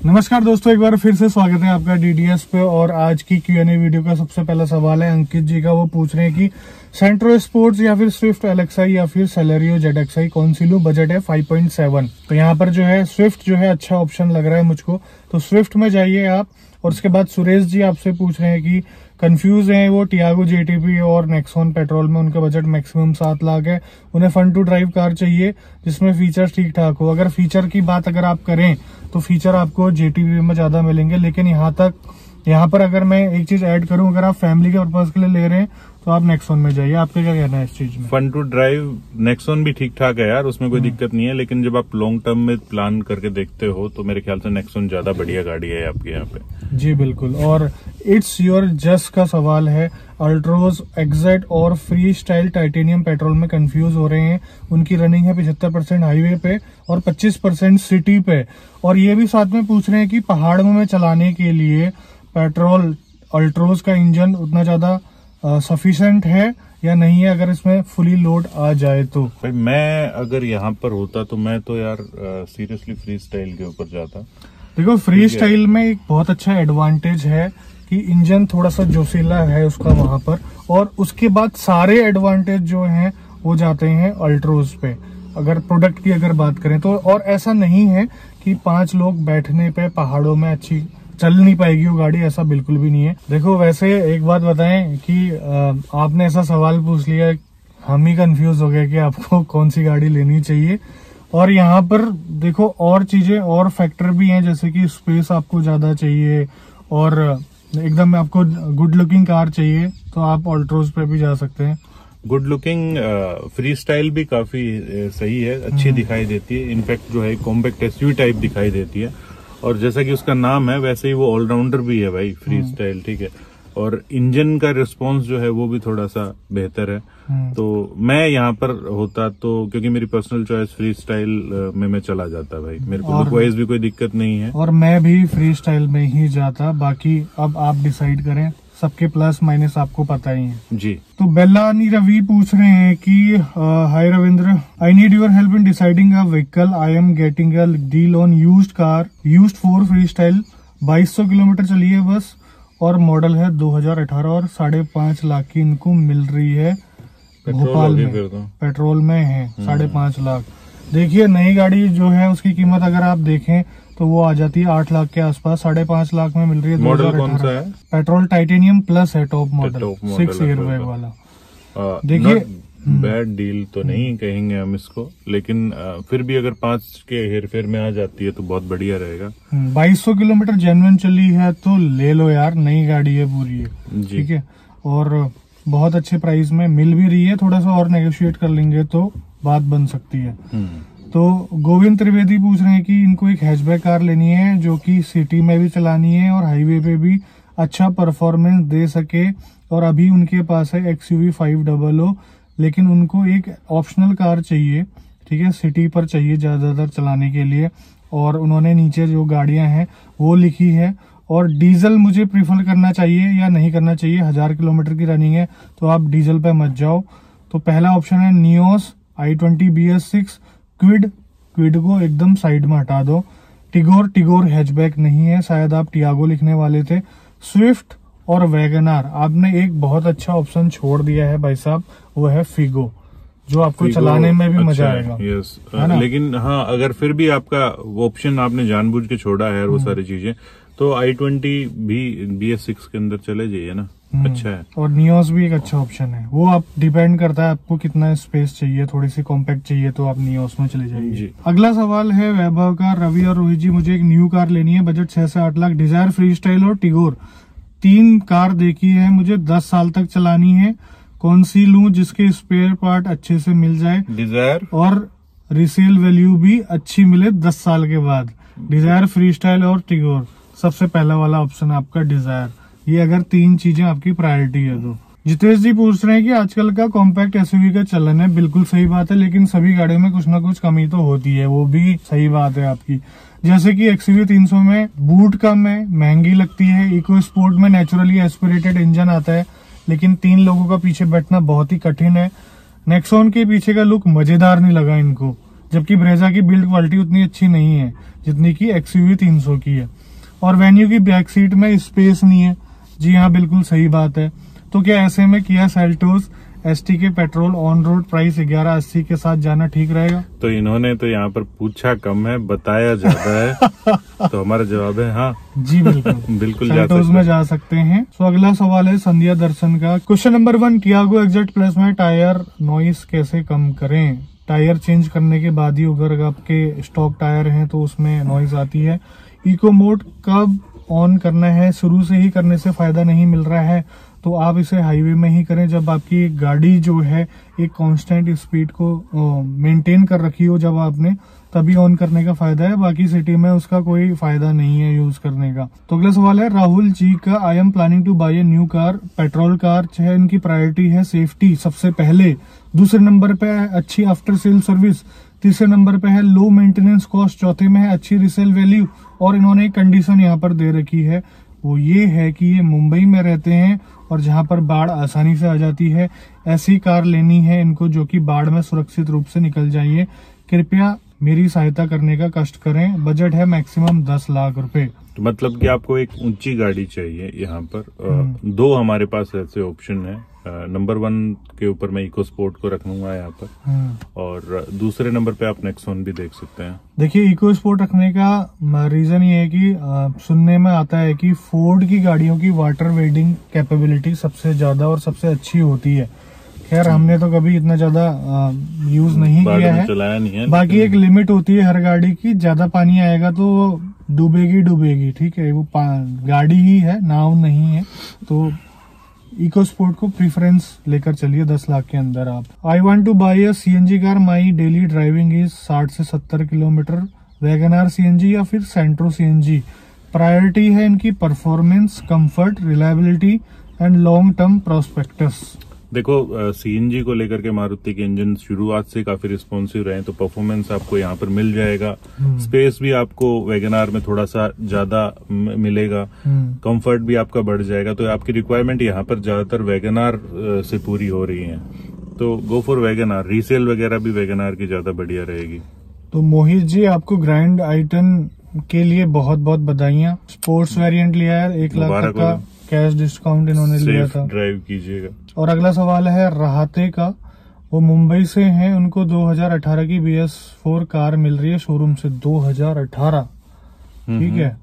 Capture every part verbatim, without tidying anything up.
नमस्कार दोस्तों, एक बार फिर से स्वागत है आपका डीडीएस पे। और आज की क्यू एन ए वीडियो का सबसे पहला सवाल है अंकित जी का। वो पूछ रहे हैं कि सेंट्रो स्पोर्ट्स या फिर स्विफ्ट एलेक्साई या फिर सेलेरियो जेड एक्स आई कौन सी लूं, बजट है फाइव पॉइंट सेवन। तो यहाँ पर जो है स्विफ्ट जो है अच्छा ऑप्शन लग रहा है मुझको, तो स्विफ्ट में जाइए आप। और उसके बाद सुरेश जी आपसे पूछ रहे हैं कि कंफ्यूज हैं वो टियागो जेटीपी और नेक्सॉन पेट्रोल में, उनका बजट मैक्सिमम सात लाख है। उन्हें फन टू ड्राइव कार चाहिए जिसमें फीचर्स ठीक ठाक हो। अगर फीचर की बात अगर आप करें तो फीचर आपको जेटीपी में ज्यादा मिलेंगे, लेकिन यहाँ तक यहाँ पर अगर मैं एक चीज ऐड करूं, अगर आप फैमिली के पर्पज के लिए ले रहे हैं तो आप नेक्सॉन में जाइए। आपका क्या कहना है इस चीज में? फन टू ड्राइव नेक्सॉन भी ठीक ठाक है यार, उसमें कोई दिक्कत नहीं है, लेकिन जब आप लॉन्ग टर्म में प्लान करके देखते हो तो मेरे ख्याल से नेक्सॉन ज्यादा बढ़िया गाड़ी है आपके यहाँ पे। जी बिल्कुल। और इट्स योर जस्ट का सवाल है, अल्ट्रोज एक्जेट और फ्री स्टाइल टाइटेनियम पेट्रोल में कंफ्यूज हो रहे हैं। उनकी रनिंग है पचहत्तर परसेंट हाईवे पे और पच्चीस परसेंट सिटी पे। और ये भी साथ में पूछ रहे हैं कि पहाड़ों में चलाने के लिए पेट्रोल अल्ट्रोज का इंजन उतना ज्यादा सफिशिएंट है या नहीं है, अगर इसमें फुली लोड आ जाए तो। भाई मैं अगर यहाँ पर होता तो मैं तो यार सीरियसली फ्री स्टाइल के ऊपर जाता। देखो फ्री स्टाइल में एक बहुत अच्छा एडवांटेज है कि इंजन थोड़ा सा जोशीला है उसका वहां पर, और उसके बाद सारे एडवांटेज जो हैं वो जाते हैं अल्ट्रोज पे अगर प्रोडक्ट की अगर बात करें तो। और ऐसा नहीं है कि पांच लोग बैठने पे पहाड़ों में अच्छी चल नहीं पाएगी वो गाड़ी, ऐसा बिल्कुल भी नहीं है। देखो वैसे एक बात बताएं कि आपने ऐसा सवाल पूछ लिया, हम ही कंफ्यूज हो गए कि आपको कौन सी गाड़ी लेनी चाहिए। और यहाँ पर देखो और चीजें और फैक्टर भी हैं, जैसे कि स्पेस आपको ज्यादा चाहिए और एकदम आपको गुड लुकिंग कार चाहिए तो आप अल्ट्रोज पे भी जा सकते हैं। गुड लुकिंग फ्री स्टाइल भी काफी सही है, अच्छी दिखाई देती है। इनफैक्ट जो है कॉम्पैक्ट एसयूवी टाइप दिखाई देती है, और जैसा कि उसका नाम है वैसे ही वो ऑलराउंडर भी है भाई, फ्री स्टाइल। ठीक है, और इंजन का रिस्पांस जो है वो भी थोड़ा सा बेहतर है। तो मैं यहाँ पर होता तो, क्योंकि मेरी पर्सनल चॉइस फ्री स्टाइल में मैं चला जाता भाई, मेरे को लुक वाइज भी कोई दिक्कत नहीं है। और मैं भी फ्री स्टाइल में ही जाता, बाकी अब आप डिसाइड करें, सबके प्लस माइनस आपको पता ही है जी। तो बेल्लानी रवि पूछ रहे हैं कि hi Ravindra, I need your help in deciding a vehicle. I am getting a deal on used car, used Ford Freestyle, बाईस सौ किलोमीटर चली है बस, और मॉडल है दो हज़ार अठारह और साढ़े पांच लाख की इनको मिल रही है भोपाल में। पेट्रोल में है साढ़े पांच लाख। देखिए नई गाड़ी जो है उसकी कीमत अगर आप देखें तो वो आ जाती है आठ लाख के आसपास, साढ़े पांच लाख में मिल रही है। मॉडल कौन सा है? पेट्रोल टाइटेनियम प्लस है, टॉप मॉडल, सिक्स एयरबैग वाला। देखिए बैड डील तो नहीं कहेंगे हम इसको, लेकिन आ, फिर भी अगर पांच के हेरफेर में आ जाती है तो बहुत बढ़िया रहेगा। बाईस सौ किलोमीटर जेन्युइन चली है तो ले लो यार, नई गाड़ी है पूरी है, ठीक है, और बहुत अच्छे प्राइस में मिल भी रही है। थोड़ा सा और नेगोशिएट कर लेंगे तो बात बन सकती है। तो गोविंद त्रिवेदी पूछ रहे हैं कि इनको एक हैचबैक कार लेनी है जो कि सिटी में भी चलानी है और हाईवे पे भी अच्छा परफॉर्मेंस दे सके, और अभी उनके पास है एक्सयूवी फाइव डबल ओ, लेकिन उनको एक ऑप्शनल कार चाहिए, ठीक है, सिटी पर चाहिए ज्यादातर चलाने के लिए। और उन्होंने नीचे जो गाड़ियां हैं वो लिखी है, और डीजल मुझे प्रीफर करना चाहिए या नहीं करना चाहिए। हजार किलोमीटर की रनिंग है तो आप डीजल पे मत जाओ। तो पहला ऑप्शन है Nios, i twenty B S six, Kwid, Kwid को एकदम साइड में हटा दो। टिगोर, टिगोर हैचबैक नहीं है, शायद आप टियागो लिखने वाले थे। स्विफ्ट और वैगनआर, आपने एक बहुत अच्छा ऑप्शन छोड़ दिया है भाई साहब, वो है फिगो, जो आपको चलाने में भी अच्छा मजा आएगा। यस, लेकिन हाँ अगर फिर भी आपका ऑप्शन आपने जानबूझ के छोड़ा है वो सारी चीजें, तो आई ट्वेंटी भी बी एस सिक्स के अंदर चले जाइए ना, अच्छा है। और नियोस भी एक अच्छा ऑप्शन है, वो आप डिपेंड करता है आपको कितना स्पेस चाहिए, थोड़ी सी कॉम्पैक्ट चाहिए तो आप नियोस में चले जाइए। अगला सवाल है वैभव का, रवि और रोहित जी, मुझे एक न्यू कार लेनी है, बजट छह से आठ लाख, डिजायर, फ्री स्टाइल और टिगोर, तीन कार देखी है मुझे, दस साल तक चलानी है, कौन सी लूं जिसके स्पेयर पार्ट अच्छे से मिल जाए, डिजायर, और रिसेल वैल्यू भी अच्छी मिले दस साल के बाद। डिजायर, फ्री स्टाइल और टिगोर, सबसे पहला वाला ऑप्शन आपका डिजायर। ये अगर तीन चीजें आपकी प्रायोरिटी है तो। जितेश जी पूछ रहे हैं कि आजकल का कॉम्पैक्ट एसयूवी का चलन है, बिल्कुल सही बात है, लेकिन सभी गाड़ियों में कुछ ना कुछ कमी तो होती है, वो भी सही बात है आपकी। जैसे कि एक्सयूवी तीन सौ में बूट कम है, महंगी लगती है। इको स्पोर्ट में नेचुरली एस्पिरेटेड इंजन आता है, लेकिन तीन लोगों का पीछे बैठना बहुत ही कठिन है। नेक्सॉन के पीछे का लुक मजेदार नहीं लगा इनको, जबकि ब्रेजा की बिल्ड क्वालिटी उतनी अच्छी नहीं है जितनी की एक्सयूवी तीन सौ की है। और वेन्यू की बैक सीट में स्पेस नहीं है। जी हाँ, बिल्कुल सही बात है। तो क्या ऐसे में किया सेल्टोस एसटी के पेट्रोल ऑन रोड प्राइस ग्यारह अस्सी के साथ जाना ठीक रहेगा? तो इन्होंने तो यहाँ पर पूछा कम है, बताया ज्यादा है। तो हमारा जवाब है हाँ जी बिल्कुल बिल्कुल जा सेल्टोस सकते में जा सकते हैं। तो अगला सवाल है संध्या दर्शन का। Question number one, Tiago XZ plus में टायर नॉइस कैसे कम करें? टायर चेंज करने के बाद ही अगर आपके स्टॉक टायर हैं तो उसमें नॉइस आती है। इको मोड कब ऑन करना है? शुरू से ही करने से फायदा नहीं मिल रहा है तो आप इसे हाईवे में ही करें जब आपकी गाड़ी जो है एक कांस्टेंट स्पीड को मेंटेन कर रखी हो, जब आपने तभी ऑन करने का फायदा है, बाकी सिटी में उसका कोई फायदा नहीं है यूज करने का। तो अगला सवाल है राहुल जी का, I am planning to buy a new car, petrol car है, इनकी प्रायोरिटी है सेफ्टी सबसे पहले, दूसरे नंबर पे है अच्छी आफ्टर सेल सर्विस, तीसरे नंबर पे है लो मेंटेनेंस कॉस्ट, चौथे में है अच्छी रिसेल वैल्यू, और इन्होंने एक कंडीशन यहाँ पर दे रखी है, वो ये है कि ये मुंबई में रहते हैं और जहां पर बाढ़ आसानी से आ जाती है, ऐसी कार लेनी है इनको जो कि बाढ़ में सुरक्षित रूप से निकल जाइए। कृपया मेरी सहायता करने का कष्ट करें। बजट है मैक्सिमम दस लाख रुपए। तो मतलब कि आपको एक ऊंची गाड़ी चाहिए। यहाँ पर दो हमारे पास ऐसे ऑप्शन है। नंबर वन के ऊपर मैं इको स्पोर्ट को रखूंगा यहाँ पर, और दूसरे नंबर पे आप नेक्सॉन भी देख सकते हैं। देखिए, इको स्पोर्ट रखने का रीजन ये है कि आ, सुनने में आता है कि फोर्ड की गाड़ियों की वाटर वेडिंग कैपेबिलिटी सबसे ज्यादा और सबसे अच्छी होती है। खैर हमने तो कभी इतना ज्यादा यूज नहीं किया है, चलाया नहीं है। बाकी एक लिमिट होती है हर गाड़ी की, ज्यादा पानी आएगा तो डूबेगी डूबेगी ठीक है, वो गाड़ी ही है, नाव नहीं है। तो इको स्पोर्ट को प्रीफरेंस लेकर चलिए दस लाख के अंदर आप। I want to buy a CNG car, my daily driving is साठ से सत्तर किलोमीटर, वैगनआर सीएनजी या फिर सेंट्रो सीएनजी। प्रायोरिटी है इनकी performance, comfort, reliability and long term prospectus. देखो, सीएनजी को लेकर के मारुति के इंजन शुरुआत से काफी रिस्पॉन्सिव रहे, तो परफॉर्मेंस आपको यहाँ पर मिल जाएगा। स्पेस भी आपको वैगनआर में थोड़ा सा ज्यादा मिलेगा, कंफर्ट भी आपका बढ़ जाएगा। तो आपकी रिक्वायरमेंट यहाँ पर ज्यादातर वैगनआर से पूरी हो रही है, तो गो फॉर वैगनआर। रीसेल वगैरह भी वैगनआर की ज्यादा बढ़िया रहेगी। तो मोहित जी, आपको ग्रैंड आइटन के लिए बहुत बहुत बधाइयाँ। स्पोर्ट्स वेरिएंट लिया है, एक लाख तक का कैश डिस्काउंट इन्होंने लिया था। ड्राइव कीजिएगा। और अगला सवाल है राहते का, वो मुंबई से हैं, उनको दो हज़ार अठारह की बी एस फोर कार मिल रही है शोरूम से, दो हज़ार अठारह ठीक है।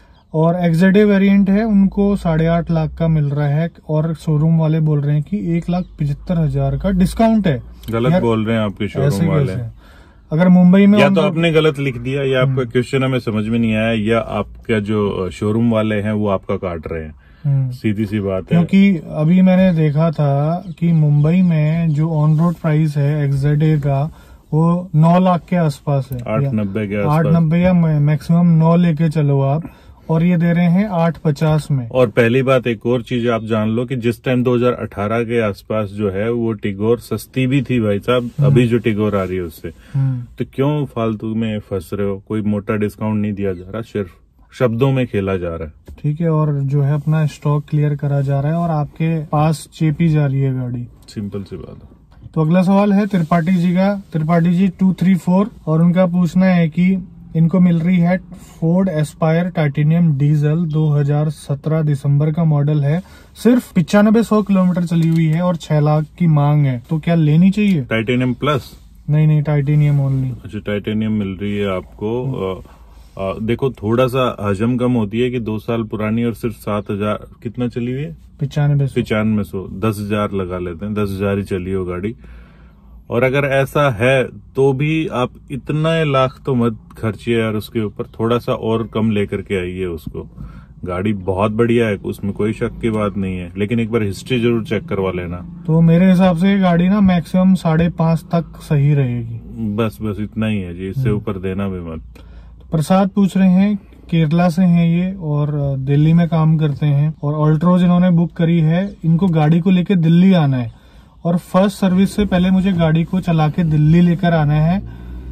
और एक्जेडे वेरिएंट है, उनको साढ़े आठ लाख का मिल रहा है, और शोरूम वाले बोल रहे हैं कि एक लाख पिछहत्तर हजार का डिस्काउंट है। गलत बोल रहे हैं आपके शोरूम वाले। अगर मुंबई में या तो आपने गलत लिख दिया, या आपका क्वेश्चन हमें समझ में नहीं आया, या आपका जो शोरूम वाले हैं वो आपका काट रहे हैं। सीधी सी बात है। क्योंकि अभी मैंने देखा था कि मुंबई में जो ऑन रोड प्राइस है एक्जेडे का वो नौ लाख के आसपास है, आठ नब्बे के आसपास, आठ नब्बे या मैक्सिमम नौ लेके चलो आप, और ये दे रहे हैं आठ पचास में। और पहली बात एक और चीज आप जान लो कि जिस टाइम दो हज़ार अठारह के आसपास जो है वो टिगोर सस्ती भी थी भाई साहब, अभी जो टिगोर आ रही है उससे, तो क्यों फालतू में फंस रहे हो? कोई मोटा डिस्काउंट नहीं दिया जा रहा, सिर्फ शब्दों में खेला जा रहा है, ठीक है। और जो है अपना स्टॉक क्लियर करा जा रहा है और आपके पास चेपी जा रही है गाड़ी, सिंपल सी बात है। तो अगला सवाल है त्रिपाठी जी का, Tripathi ji two three four, और उनका पूछना है कि इनको मिल रही है फोर्ड एस्पायर टाइटेनियम डीजल, दो हज़ार सत्रह दिसंबर का मॉडल है, सिर्फ पिचानबे सौ किलोमीटर चली हुई है और छह लाख की मांग है, तो क्या लेनी चाहिए? Titanium plus? नहीं नहीं, टाइटेनियम ओनली। अच्छा, टाइटेनियम मिल रही है आपको। आ, देखो, थोड़ा सा हजम कम होती है कि दो साल पुरानी और सिर्फ सात हजार कितना चली हुई है, पिचानवे पिचानवे सौ दस हजार लगा लेते हैं, दस हजार ही चली हो गाड़ी। और अगर ऐसा है तो भी आप इतना लाख तो मत खर्चिए यार उसके ऊपर, थोड़ा सा और कम लेकर के आइए उसको। गाड़ी बहुत बढ़िया है, उसमें कोई शक की बात नहीं है, लेकिन एक बार हिस्ट्री जरूर चेक करवा लेना। तो मेरे हिसाब से गाड़ी ना मैक्सिमम साढ़े पांच तक सही रहेगी। बस बस इतना ही है जी, इससे ऊपर देना भी मत। प्रसाद पूछ रहे हैं, केरला से हैं ये और दिल्ली में काम करते हैं, और ऑल्ट्रोज इन्होंने बुक करी है, इनको गाड़ी को लेकर दिल्ली आना है, और फर्स्ट सर्विस से पहले मुझे गाड़ी को चला के दिल्ली लेकर आना है,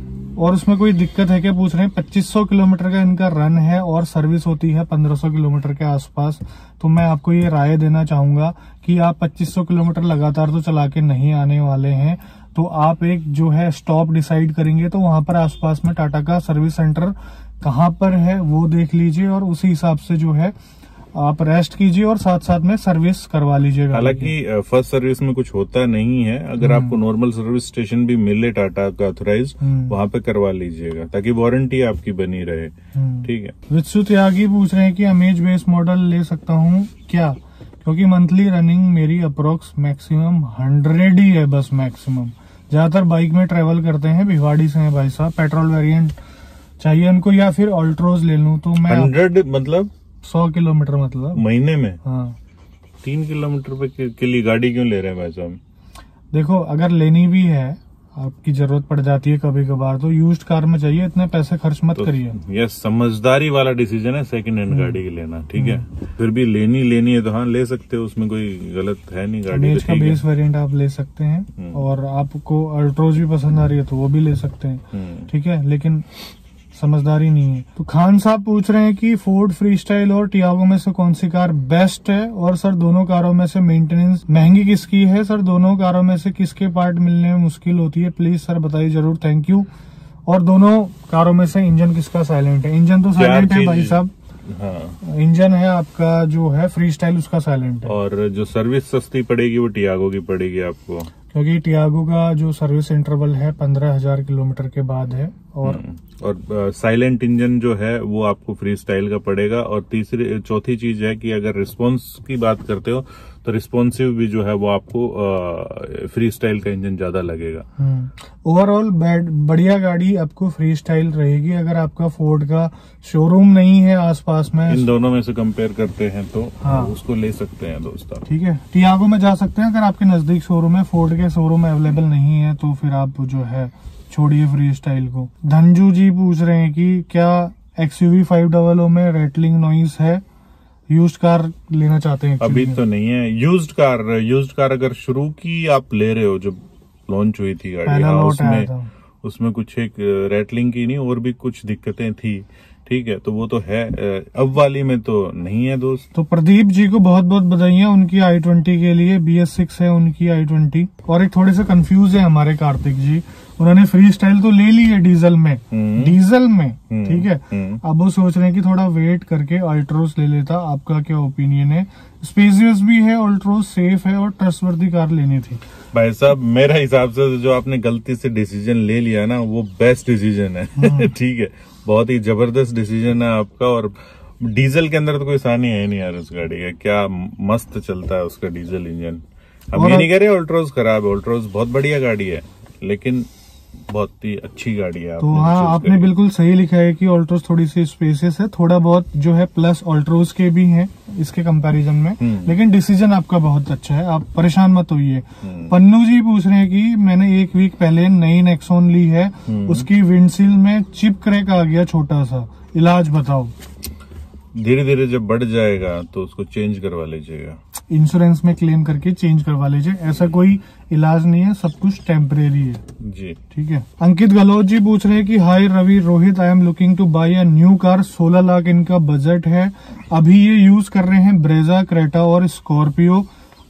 और उसमें कोई दिक्कत है क्या पूछ रहे हैं। पच्चीस सौ किलोमीटर का इनका रन है और सर्विस होती है पंद्रह सौ किलोमीटर के आसपास। तो मैं आपको ये राय देना चाहूंगा कि आप पच्चीस सौ किलोमीटर लगातार तो चला के नहीं आने वाले हैं, तो आप एक जो है स्टॉप डिसाइड करेंगे, तो वहां पर आसपास में टाटा का सर्विस सेंटर कहाँ पर है वो देख लीजिए और उसी हिसाब से जो है आप रेस्ट कीजिए और साथ साथ में सर्विस करवा लीजिएगा। हालांकि फर्स्ट सर्विस में कुछ होता नहीं है, अगर आपको नॉर्मल सर्विस स्टेशन भी मिले टाटा का ऑथराइज, वहां पे करवा लीजिएगा ताकि वारंटी आपकी बनी रहे। ठीक है। वित्सु त्यागी पूछ रहे हैं कि अमेज बेस मॉडल ले सकता हूँ क्या, क्योंकि मंथली रनिंग मेरी अप्रोक्स मैक्सिमम हंड्रेड ही है, बस मैक्सिमम। ज्यादातर बाइक में ट्रेवल करते हैं, भिवाड़ी से हैं भाई साहब, पेट्रोल वेरिएंट चाहिए उनको या फिर अल्ट्रोज ले लूं तो मैं हंड्रेड मतलब सौ किलोमीटर मतलब महीने में। हाँ, तीन किलोमीटर पे के, के लिए गाड़ी क्यों ले रहे हैं भाई साहब? देखो अगर लेनी भी है, आपकी जरूरत पड़ जाती है कभी कभार, तो यूज्ड कार में चाहिए, इतने पैसे खर्च मत तो करिए। ये समझदारी वाला डिसीजन है सेकंड हैंड गाड़ी के लेना। ठीक है, फिर भी लेनी लेनी है तो हाँ ले सकते हो, उसमें कोई गलत है नहीं। गाड़ी अमेज का बेस वेरिएंट आप ले सकते हैं और आपको अल्ट्रोज भी पसंद आ रही है तो वो भी ले सकते हैं। ठीक है, लेकिन समझदारी नहीं है। तो खान साहब पूछ रहे हैं कि फोर्ड फ्रीस्टाइल और टियागो में से कौन सी कार बेस्ट है, और सर दोनों कारों में से मेंटेनेंस महंगी किसकी है, सर दोनों कारों में से किसके पार्ट मिलने में मुश्किल होती है, प्लीज सर बताइए जरूर, थैंक यू। और दोनों कारों में से इंजन किसका साइलेंट है? इंजन तो साइलेंट है भाई साहब। हाँ, इंजन है आपका जो है फ्रीस्टाइल, उसका साइलेंट है। और जो सर्विस सस्ती पड़ेगी वो टियागो की पड़ेगी आपको, क्योंकि टियागो का जो सर्विस इंटरवल है पंद्रह हजार किलोमीटर के बाद है। और और साइलेंट इंजन जो है वो आपको फ्री स्टाइल का पड़ेगा। और तीसरी चौथी चीज है कि अगर रिस्पॉन्स की बात करते हो तो रिस्पॉन्सिव भी जो है वो आपको फ्री स्टाइल का इंजन ज्यादा लगेगा। ओवरऑल बढ़िया गाड़ी आपको फ्री स्टाइल रहेगी। अगर आपका फोर्ड का शोरूम नहीं है आसपास में, इन दोनों में से कंपेयर करते हैं तो हाँ, उसको ले सकते हैं दोस्तों। ठीक है, टियागो में जा सकते हैं। अगर आपके नजदीक शोरूम है, फोर्ड के शोरूम अवेलेबल नहीं है तो फिर आप जो है छोड़िए फ्री स्टाइल को। धनजू जी पूछ रहे हैं कि क्या एक्सयूवी फाइव डबल ओ में रेटलिंग नॉइस है, यूज्ड कार लेना चाहते हैं? अभी तो नहीं है यूज्ड कार। यूज्ड कार अगर शुरू की आप ले रहे हो, जब लॉन्च हुई थी गाड़ी, हाँ, उसमें उसमें कुछ एक रेटलिंग की नहीं और भी कुछ दिक्कतें थी। ठीक है, तो वो तो है, अब वाली में तो नहीं है दोस्त। तो प्रदीप जी को बहुत बहुत बधाइयां उनकी आई ट्वेंटी के लिए। बी एस सिक्स है उनकी आई ट्वेंटी। और एक थोड़े से कंफ्यूज है हमारे कार्तिक जी, उन्होंने फ्री स्टाइल तो ले ली है डीजल में, डीजल में ठीक है, अब वो सोच रहे हैं कि थोड़ा वेट करके अल्ट्रोज ले लेता। आपका क्या ओपिनियन है? स्पेसियस भी है, अल्ट्रोज सेफ है और ट्रस्टवर्दी कार लेनी थी। भाई साहब मेरा हिसाब से जो आपने गलती से डिसीजन ले लिया ना, वो बेस्ट डिसीजन है। ठीक है, बहुत ही जबरदस्त डिसीजन है आपका। और डीजल के अंदर तो कोई आसानी है नहीं यार उस गाड़ी का, क्या मस्त चलता है उसका डीजल इंजन। हम ये नहीं कह रहे अल्ट्रोज खराब है, अल्ट्रोज बहुत बढ़िया गाड़ी है, लेकिन बहुत ही अच्छी गाड़ी है। तो हाँ, आपने बिल्कुल सही लिखा है कि अल्ट्रोज थोड़ी सी स्पेसियस है, थोड़ा बहुत जो है प्लस अल्ट्रोज के भी हैं इसके कंपैरिजन में, लेकिन डिसीजन आपका बहुत अच्छा है, आप परेशान मत होइए। पन्नू जी पूछ रहे हैं कि मैंने एक वीक पहले नई नेक्सॉन ली है, उसकी विंडशील्ड में चिप क्रैक आ गया छोटा सा, इलाज बताओ। धीरे धीरे जब बढ़ जाएगा तो उसको चेंज करवा लीजिएगा, इंश्योरेंस में क्लेम करके चेंज करवा लीजिए, ऐसा कोई इलाज नहीं है, सब कुछ टेम्परेरी है जी। ठीक है। अंकित गहलोत जी पूछ रहे हैं कि hi Ravi Rohit, I am looking to buy a new car, सोलह लाख इनका बजट है, अभी ये यूज कर रहे हैं ब्रेजा, क्रेटा और स्कॉर्पियो,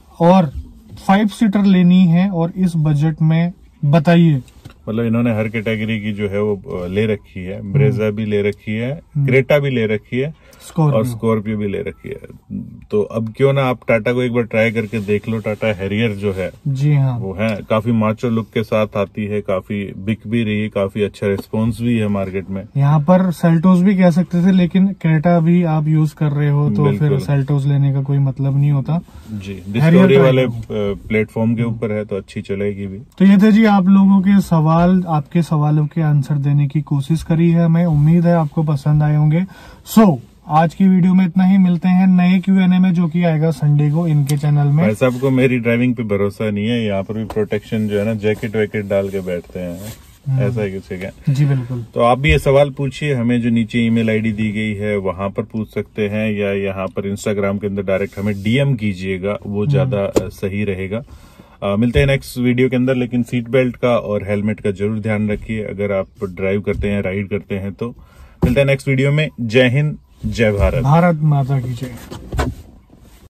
और फाइव सीटर लेनी है और इस बजट में बताइए। मतलब इन्होंने हर कैटेगरी की जो है वो ले रखी है, ब्रेजा भी ले रखी है, क्रेटा भी ले रखी है और स्कॉर्पियो भी ले रखी है। तो अब क्यों ना आप टाटा को एक बार ट्राई करके देख लो। टाटा हैरियर जो है जी हाँ, वो है काफी माचो लुक के साथ आती है, काफी बिक भी रही है, काफी अच्छा रिस्पॉन्स भी है मार्केट में। यहाँ पर सेल्टोस भी कह सकते थे, लेकिन क्रेटा भी आप यूज कर रहे हो तो फिर सेल्टोस लेने का कोई मतलब नहीं होता जी। डिस्कवरी वाले प्लेटफॉर्म के ऊपर है तो अच्छी चलेगी भी। तो ये थे जी आप लोगों के सवाल, आपके सवालों के आंसर देने की कोशिश करी है, मैं उम्मीद है आपको पसंद आए होंगे। सो so, आज की वीडियो में इतना ही, मिलते हैं नए क्यू एन ए में जो कि आएगा संडे को इनके चैनल में। भाई साहब को मेरी ड्राइविंग पे भरोसा नहीं है, यहाँ पर भी प्रोटेक्शन जो है ना, जैकेट वैकेट डाल के बैठते हैं, ऐसा है किसी का। जी बिल्कुल। तो आप भी ये सवाल पूछिए, हमें जो नीचे ईमेल आईडी दी गई है वहां पर पूछ सकते हैं, या यहाँ पर इंस्टाग्राम के अंदर डायरेक्ट हमें डीएम कीजिएगा, वो ज्यादा सही रहेगा। आ, मिलते हैं नेक्स्ट वीडियो के अंदर, लेकिन सीट बेल्ट का और हेलमेट का जरूर ध्यान रखिए अगर आप ड्राइव करते हैं, राइड करते हैं तो। मिलते हैं नेक्स्ट वीडियो में। जय हिंद, जय भारत, भारत माता की जय।